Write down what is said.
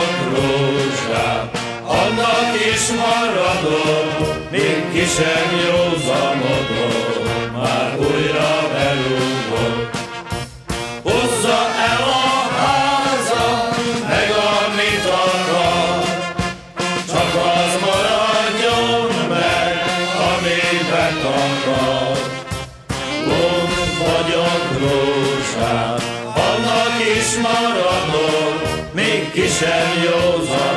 vagyok rózsám, annak is maradok, még ki sem józanodok, már újra belúgok. Hozza el a házat, meg amit akar, csak az maradjon meg, ami betakar. Lomb vagyok rózsám, annak is maradok, még ki sem józanodok,